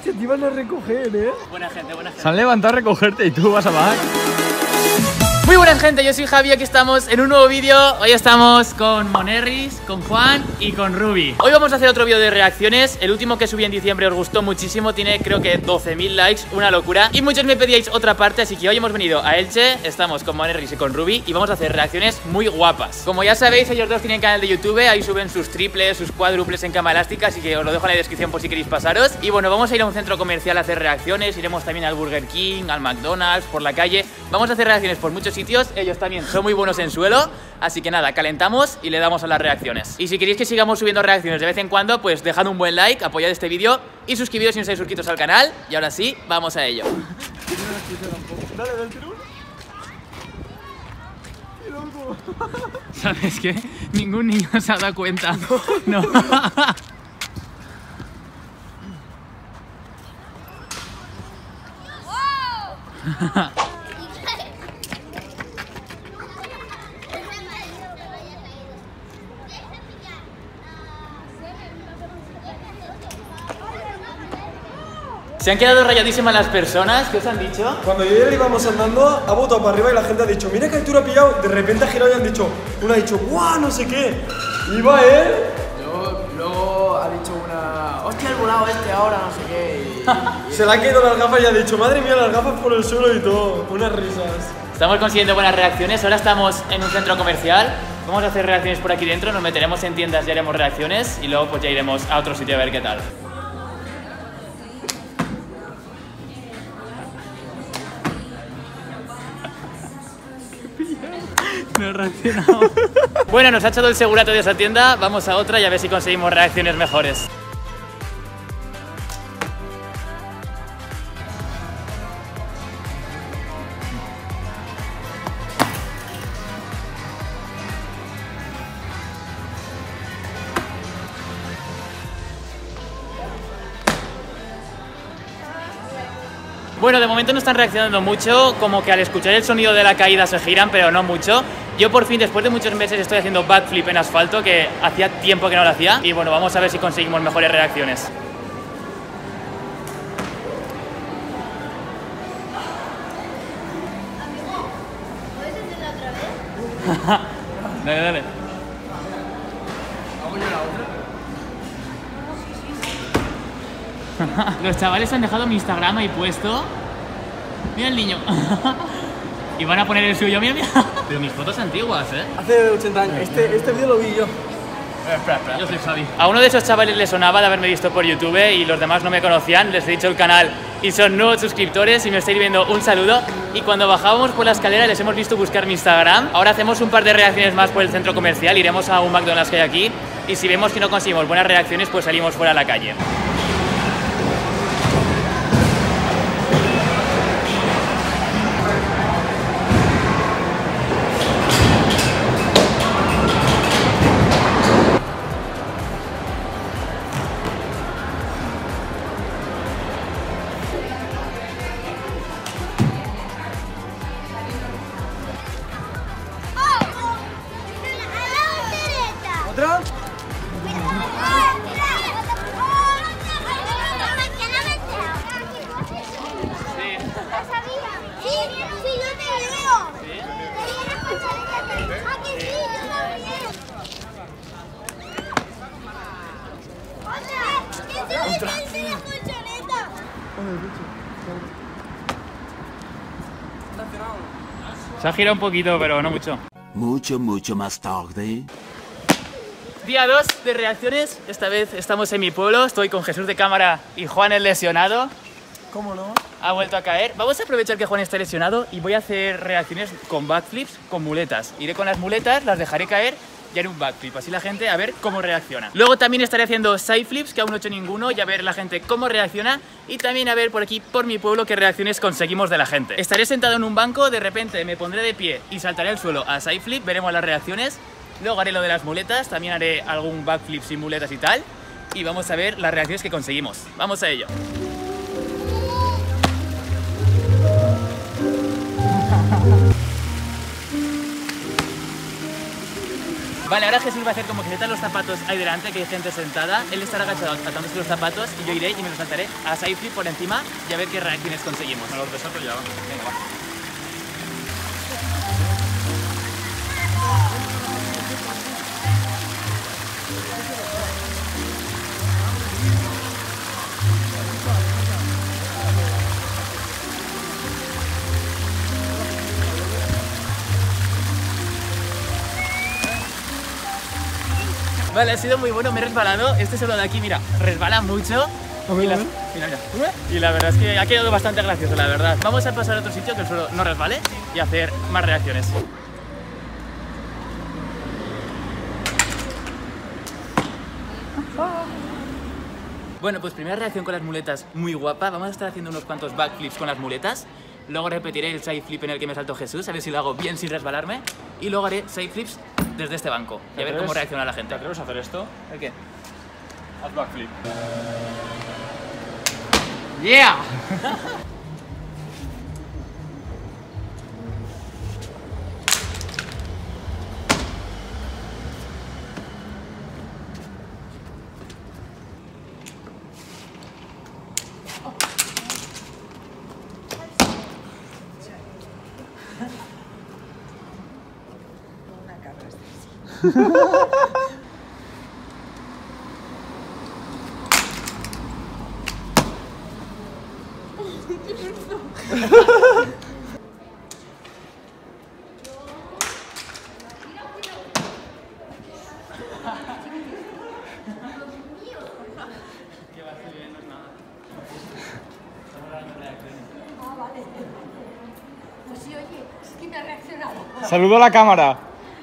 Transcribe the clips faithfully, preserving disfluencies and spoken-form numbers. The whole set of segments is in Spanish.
Hostia, te iban a recoger, ¿eh? Buena gente, buena gente. Se han levantado a recogerte y tú vas a bajar. Muy buenas gente, yo soy Javi, aquí estamos en un nuevo vídeo. Hoy estamos con Monerris, con Juan y con Ruby. Hoy vamos a hacer otro vídeo de reacciones. El último que subí en diciembre os gustó muchísimo, tiene creo que doce mil likes, una locura. Y muchos me pedíais otra parte, así que hoy hemos venido a Elche. Estamos con Monerris y con Ruby y vamos a hacer reacciones muy guapas. Como ya sabéis, ellos dos tienen canal de YouTube, ahí suben sus triples, sus cuádruples en cama elástica, así que os lo dejo en la descripción por si queréis pasaros. Y bueno, vamos a ir a un centro comercial a hacer reacciones, iremos también al Burger King, al McDonald's, por la calle. Vamos a hacer reacciones por muchos sitios, ellos también son muy buenos en suelo, así que nada, calentamos y le damos a las reacciones. Y si queréis que sigamos subiendo reacciones de vez en cuando, pues dejad un buen like, apoyad este vídeo y suscribiros si no estáis suscritos al canal. Y ahora sí, vamos a ello. Dale, dale, tirón. ¿Sabes qué? Ningún niño se ha dado cuenta. No. ¿Se han quedado rayadísimas las personas? ¿Qué os han dicho? Cuando yo y él íbamos andando, ha botado para arriba y la gente ha dicho, mira que altura ha pillado. De repente ha girado y han dicho, uno ha dicho, ¡guau! No sé qué. Iba él. Luego, luego ha dicho una, hostia, el volado este ahora, no sé qué. Y, y Se le han caído las gafas y ha dicho, madre mía, las gafas por el suelo y todo. Unas risas. Estamos consiguiendo buenas reacciones. Ahora estamos en un centro comercial. Vamos a hacer reacciones por aquí dentro. Nos meteremos en tiendas y haremos reacciones. Y luego pues ya iremos a otro sitio a ver qué tal. No he reaccionado. Bueno, nos ha echado el segurato de esa tienda. Vamos a otra y a ver si conseguimos reacciones mejores. Bueno, de momento no están reaccionando mucho, como que al escuchar el sonido de la caída se giran, pero no mucho. Yo por fin, después de muchos meses, estoy haciendo backflip en asfalto, que hacía tiempo que no lo hacía. Y bueno, vamos a ver si conseguimos mejores reacciones. ¿puedes hacerlo otra vez? Dale, dale. ¿Hago yo la otra? Los chavales han dejado mi Instagram ahí puesto. Mira el niño. Y van a poner el suyo, mira, mira. Pero mis fotos antiguas, ¿eh? Hace ochenta años. Este, este vídeo lo vi yo. Espera, espera, yo soy Javi. A uno de esos chavales le sonaba de haberme visto por YouTube y los demás no me conocían. Les he dicho el canal y son nuevos suscriptores y me estáis viendo, un saludo. Y cuando bajábamos por la escalera les hemos visto buscar mi Instagram. Ahora hacemos un par de reacciones más por el centro comercial. Iremos a un McDonald's que hay aquí. Y si vemos que no conseguimos buenas reacciones, pues salimos fuera a la calle. ¿Otra? Se ha girado un poquito, pero no mucho. Mucho, mucho más tarde. Día dos de reacciones. Esta vez estamos en mi pueblo. Estoy con Jesús de cámara y Juan el lesionado. ¿Cómo no? Ha vuelto a caer. Vamos a aprovechar que Juan está lesionado y voy a hacer reacciones con backflips, con muletas. Iré con las muletas, las dejaré caer y haré un backflip. Así la gente a ver cómo reacciona. Luego también estaré haciendo sideflips, que aún no he hecho ninguno, y a ver la gente cómo reacciona. Y también a ver por aquí, por mi pueblo, qué reacciones conseguimos de la gente. Estaré sentado en un banco, de repente me pondré de pie y saltaré al suelo a sideflip. Veremos las reacciones. Luego haré lo de las muletas, también haré algún backflip sin muletas y tal. Y vamos a ver las reacciones que conseguimos. Vamos a ello. Vale, ahora Jesús va a hacer como que se está los zapatos ahí delante, que hay gente sentada. Él estará agachado atándose los zapatos y yo iré y me los saltaré a side flip por encima y a ver qué reacciones conseguimos. A los desato ya. Venga, va. Vale, ha sido muy bueno, me he resbalado. Este suelo de aquí, mira, resbala mucho. Y la, mira, mira. Y la verdad es que ha quedado bastante gracioso, la verdad. Vamos a pasar a otro sitio que el suelo no resbale y hacer más reacciones. Bueno, pues primera reacción con las muletas muy guapa. Vamos a estar haciendo unos cuantos backflips con las muletas. Luego repetiré el side flip en el que me saltó Jesús, a ver si lo hago bien sin resbalarme. Y luego haré side flips desde este banco y a ver cómo reacciona la gente. ¿Te atreves a hacer esto? ¿El qué? Haz backflip. ¡Yeah! Pues sí, oye, es que me ha reaccionado. Saludo a la cámara.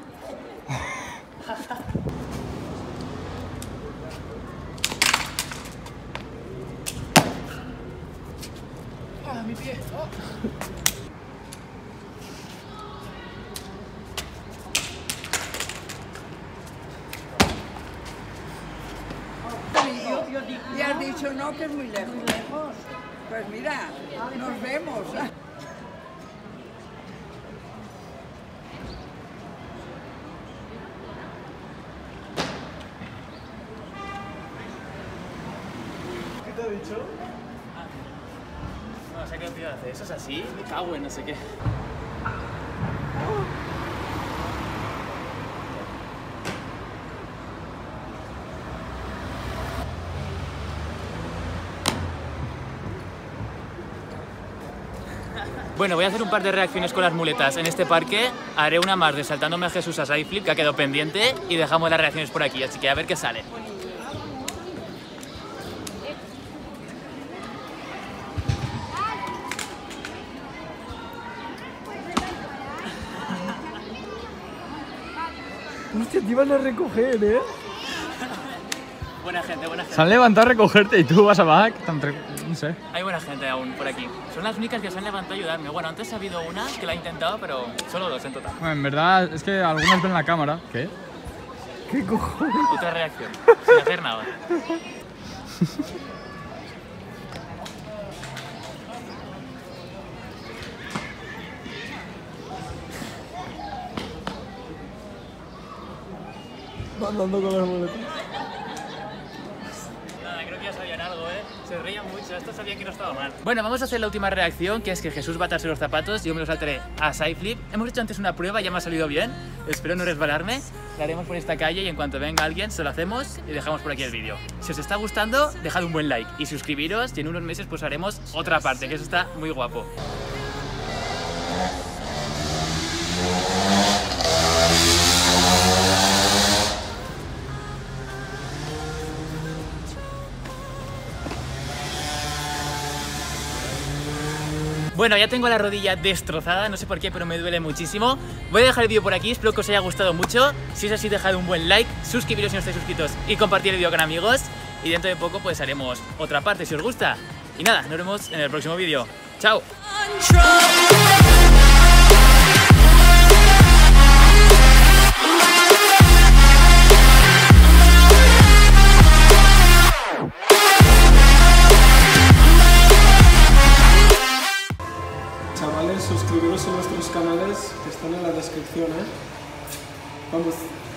Ah, mi pie. Oh. Y has dicho no, que es muy lejos. Pues mira, nos vemos. ¿Qué te ha dicho? No sé qué opino de hacer. ¿Eso es así? Me cago en no sé qué. Bueno, voy a hacer un par de reacciones con las muletas en este parque. Haré una más de saltándome a Jesús a side flip, que ha quedado pendiente, y dejamos las reacciones por aquí, así que a ver qué sale. Hostia, te iban a recoger, ¿eh? Buena gente, buena gente. Se han levantado a recogerte y tú vas a back. Tan tre- No sé. Hay buena gente aún por aquí. Son las únicas que se han levantado a ayudarme. Bueno, antes ha habido una que la ha intentado, pero solo dos en total. Bueno, en verdad es que algunos ven la cámara. ¿Qué? ¿Qué cojones? Otra reacción, sin hacer nada. Andando con las muletas. Nada, creo que ya sabían algo, ¿eh? Se reían mucho, esto sabía que no estaba mal. Bueno, vamos a hacer la última reacción, que es que Jesús va a atarse los zapatos, yo me los saltaré a side flip. Hemos hecho antes una prueba, ya me ha salido bien. Espero no resbalarme. La haremos por esta calle y en cuanto venga alguien se lo hacemos y dejamos por aquí el vídeo. Si os está gustando, dejad un buen like y suscribiros y en unos meses pues haremos otra parte, que eso está muy guapo. Bueno, ya tengo la rodilla destrozada, no sé por qué, pero me duele muchísimo. Voy a dejar el vídeo por aquí, espero que os haya gustado mucho. Si es así, dejad un buen like, suscribiros si no estáis suscritos y compartir el vídeo con amigos. Y dentro de poco pues haremos otra parte si os gusta. Y nada, nos vemos en el próximo vídeo. ¡Chao! Chavales, suscribiros a nuestros canales que están en la descripción, ¿eh? Vamos.